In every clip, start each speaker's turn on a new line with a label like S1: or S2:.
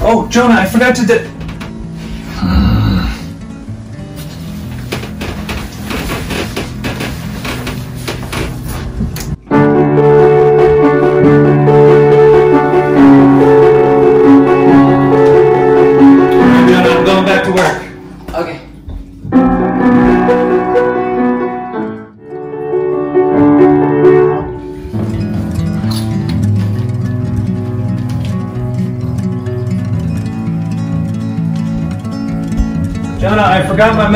S1: Oh, Jonah, I forgot to do... Jonah, I'm going back to work.
S2: Okay.
S1: Jonah, I forgot my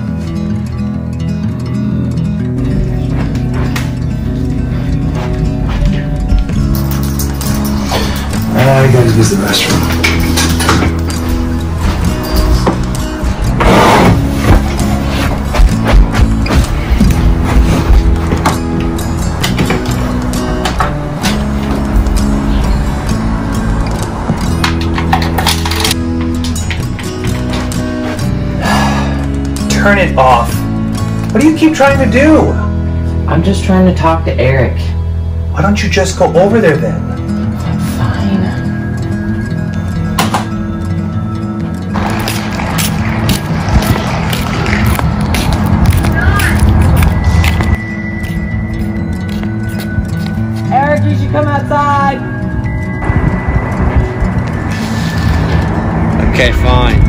S3: I gotta use the restroom.
S1: Turn it off. What do you keep trying to do?
S2: I'm just trying to talk to Eric.
S1: Why don't you just go over there then?
S2: Fine. Eric, you should come outside.
S4: Okay, fine.